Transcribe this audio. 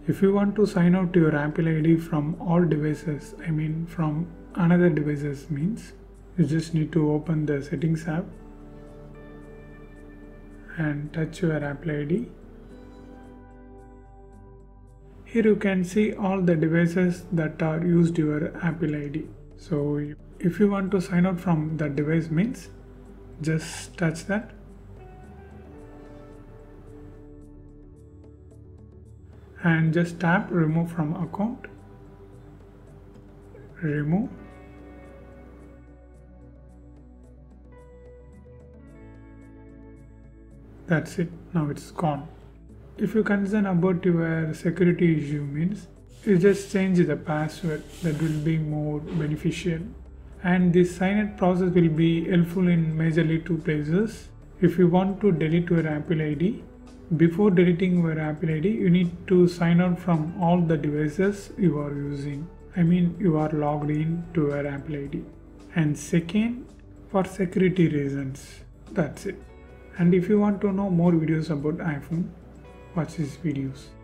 If you want to sign out to your Apple ID from all devices, I mean from another devices, means you just need to open the settings app and touch your Apple ID. Here you can see all the devices that are used your Apple ID. So if you want to sign out from that device, means just touch that. And just tap remove from account. Remove. That's it. Now it's gone. If you're concerned about your security issue, means you just change the password. That will be more beneficial. And this sign-in process will be helpful in majorly two places. If you want to delete your Apple ID, before deleting your Apple ID, you need to sign out from all the devices you are using. I mean, you are logged in to your Apple ID. And second, for security reasons. That's it. And if you want to know more videos about iPhone, watch these videos.